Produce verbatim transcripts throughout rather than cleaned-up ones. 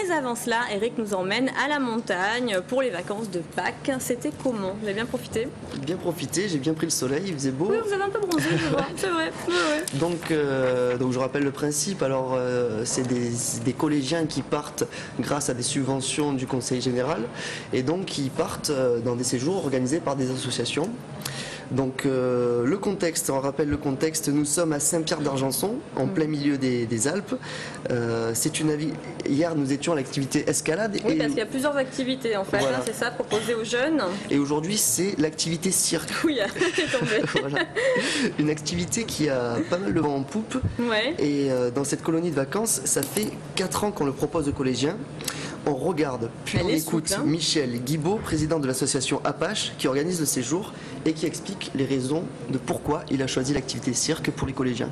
Mais avant cela, Eric nous emmène à la montagne pour les vacances de Pâques. C'était comment? Vous avez bien profité? Bien profité, j'ai bien pris le soleil, il faisait beau. Oui, vous avez un peu bronzé, je vois, c'est vrai. Ouais, ouais. Donc, euh, donc je rappelle le principe, alors euh, c'est des, des collégiens qui partent grâce à des subventions du Conseil général et donc ils partent dans des séjours organisés par des associations. Donc euh, le contexte, on rappelle le contexte, nous sommes à Saint-Pierre d'Argenson, en mmh. plein milieu des, des Alpes. Euh, c'est une avis... Hier nous étions à l'activité escalade. Oui, et... parce qu'il y a plusieurs activités en fait, voilà. hein, c'est ça, proposé aux jeunes. Et aujourd'hui c'est l'activité cirque. Oui, c'est tombé. Voilà. Une activité qui a pas mal de vent en poupe. Ouais. Et euh, dans cette colonie de vacances, ça fait quatre ans qu'on le propose aux collégiens. On regarde, puis Elle on écoute souple, hein. Michel Guibaud, président de l'association Apache, qui organise le séjour et qui explique les raisons de pourquoi il a choisi l'activité cirque pour les collégiens.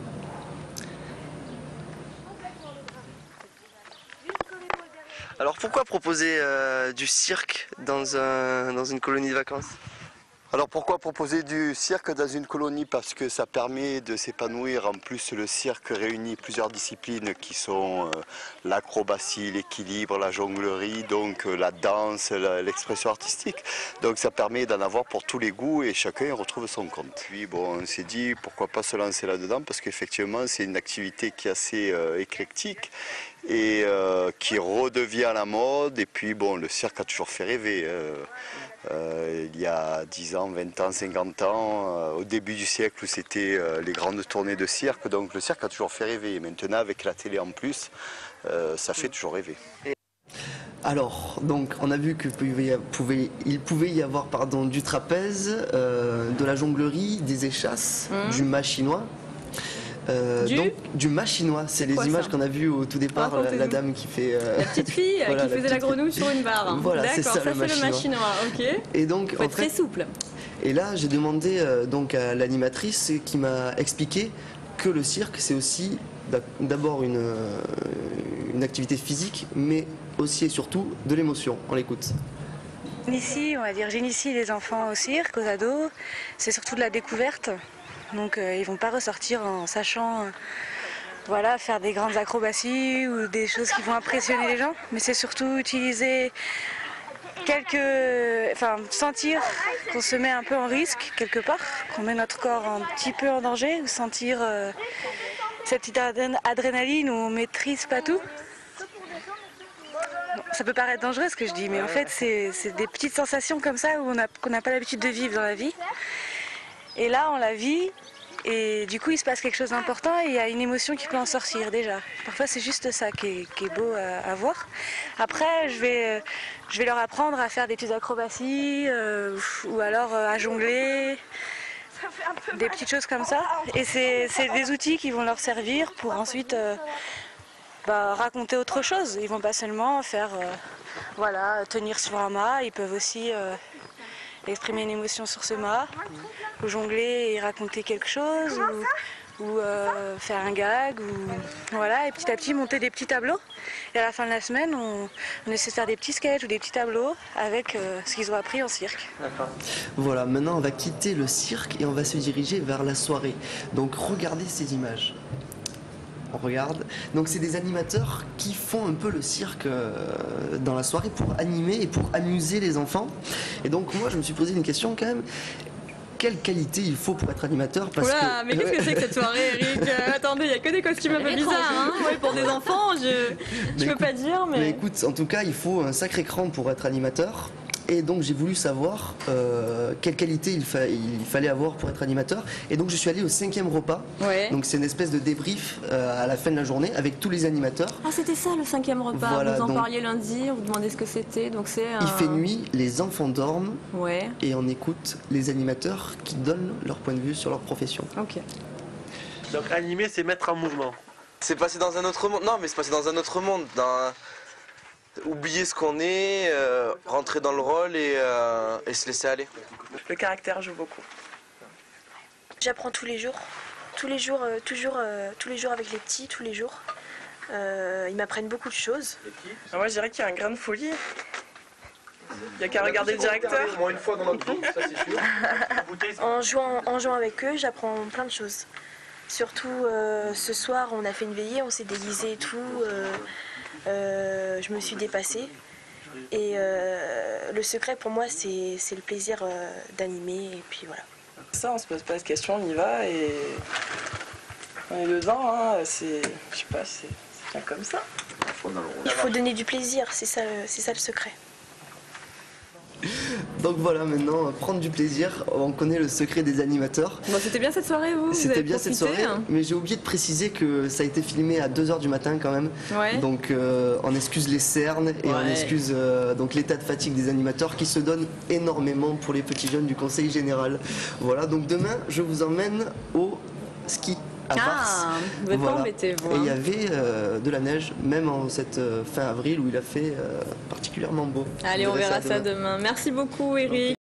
Alors pourquoi proposer euh, du cirque dans, un, dans une colonie de vacances ? Alors pourquoi proposer du cirque dans une colonie? Parce que ça permet de s'épanouir. En plus, le cirque réunit plusieurs disciplines qui sont euh, l'acrobatie, l'équilibre, la jonglerie, donc euh, la danse, l'expression artistique. Donc ça permet d'en avoir pour tous les goûts et chacun retrouve son compte. Puis bon, on s'est dit pourquoi pas se lancer là-dedans parce qu'effectivement c'est une activité qui est assez euh, éclectique et euh, qui redevient à la mode. Et puis bon, le cirque a toujours fait rêver. Euh, Euh, il y a dix ans, vingt ans, cinquante ans, euh, au début du siècle où c'était euh, les grandes tournées de cirque, donc le cirque a toujours fait rêver. Et maintenant avec la télé en plus, euh, ça fait toujours rêver. Alors, donc on a vu qu'il pouvait, pouvait, il pouvait y avoir pardon, du trapèze, euh, de la jonglerie, des échasses, mmh. du mât chinois. Euh, du... Donc, du mât chinois, c'est les images qu'on a vues au tout départ, ah, la, la dame qui fait... Euh... La petite fille voilà, qui faisait la, la grenouille sur une barre. Voilà, c'est ça, ça le mât chinois. chinois. Ok. Et donc, faut en être fait, très souple. Et là, j'ai demandé euh, donc à l'animatrice qui m'a expliqué que le cirque, c'est aussi d'abord une, euh, une activité physique, mais aussi et surtout de l'émotion. On l'écoute. Ici, on va dire, j'initie les enfants au cirque, aux ados. C'est surtout de la découverte. Donc euh, ils vont pas ressortir en sachant euh, voilà, faire des grandes acrobaties ou des choses qui vont impressionner les gens, mais c'est surtout utiliser quelques, enfin sentir qu'on se met un peu en risque quelque part, qu'on met notre corps un petit peu en danger, ou sentir euh, cette petite adrénaline où on maîtrise pas tout. Bon, ça peut paraître dangereux ce que je dis, mais en fait c'est des petites sensations comme ça où on a, qu'on n'a pas l'habitude de vivre dans la vie. Et là, on la vit, et du coup, il se passe quelque chose d'important et il y a une émotion qui peut en sortir déjà. Parfois, c'est juste ça qui est, qui est beau à, à voir. Après, je vais, je vais leur apprendre à faire des petites acrobaties euh, ou alors euh, à jongler, des petites choses comme ça. Et c'est des outils qui vont leur servir pour ensuite euh, bah, raconter autre chose. Ils vont pas seulement faire, euh, voilà, tenir sur un mât, ils peuvent aussi... Euh, exprimer une émotion sur ce mât, ou jongler et raconter quelque chose, ou, ou euh, faire un gag, ou voilà, et petit à petit monter des petits tableaux. Et à la fin de la semaine, on, on essaie de faire des petits sketchs ou des petits tableaux avec euh, ce qu'ils ont appris en cirque. Voilà, maintenant on va quitter le cirque et on va se diriger vers la soirée. Donc regardez ces images. On regarde. Donc c'est des animateurs qui font un peu le cirque euh, dans la soirée pour animer et pour amuser les enfants. Et donc moi je me suis posé une question quand même. Quelle qualité il faut pour être animateur parce Oula, que... mais qu'est-ce que c'est que cette soirée, Eric? euh, Attendez, il n'y a que des costumes un peu bizarres, hein, ouais, pour des enfants, je ne peux écoute, pas dire, mais... mais... écoute, en tout cas, il faut un sacré cran pour être animateur. Et donc j'ai voulu savoir euh, quelle qualité il, fa il fallait avoir pour être animateur. Et donc je suis allé au cinquième repas. Ouais. Donc c'est une espèce de débrief euh, à la fin de la journée avec tous les animateurs. Ah, c'était ça le cinquième repas. Voilà, vous en donc, parliez lundi, vous demandez ce que c'était. Donc c'est. Un... Il fait nuit, les enfants dorment. Ouais. Et on écoute les animateurs qui donnent leur point de vue sur leur profession. Ok. Donc animer, c'est mettre en mouvement. C'est passé dans un autre monde. Non, mais c'est passé dans un autre monde. Dans... Oublier ce qu'on est, euh, rentrer dans le rôle et, euh, et se laisser aller. Le caractère joue beaucoup. J'apprends tous les jours, tous les jours, euh, toujours, euh, tous les jours avec les petits, tous les jours. Euh, ils m'apprennent beaucoup de choses. Ah, moi je dirais qu'il y a un grain de folie. Il n'y a qu'à regarder le directeur. Au moins une fois dans notre vie, ça c'est sûr. en, jouant, en jouant avec eux, j'apprends plein de choses. Surtout euh, ce soir, on a fait une veillée, on s'est déguisé et tout. Euh, Euh, je me suis dépassée. Et euh, le secret pour moi, c'est le plaisir euh, d'animer. Et puis voilà. Ça, on se pose pas de questions, on y va et on est dedans. Hein. C'est, je sais pas, c'est bien comme ça. Il faut donner du plaisir, c'est ça, c'est ça le secret. Donc voilà, maintenant, prendre du plaisir, on connaît le secret des animateurs. Bon, c'était bien cette soirée, vous, vous C'était avez bien cette profité, soirée, hein. mais j'ai oublié de préciser que ça a été filmé à deux heures du matin quand même. Ouais. Donc euh, on excuse les cernes et Ouais. on excuse euh, donc l'état de fatigue des animateurs qui se donnent énormément pour les petits jeunes du conseil général. Voilà, donc demain, je vous emmène au ski. À Ah, Vars. vous n'êtes Voilà. pas embêtés, vous. Et il y hein. avait euh, de la neige, même en cette euh, fin avril où il a fait euh, particulièrement beau. Allez, Vous on verrez verra ça demain. demain. Merci beaucoup, Eric.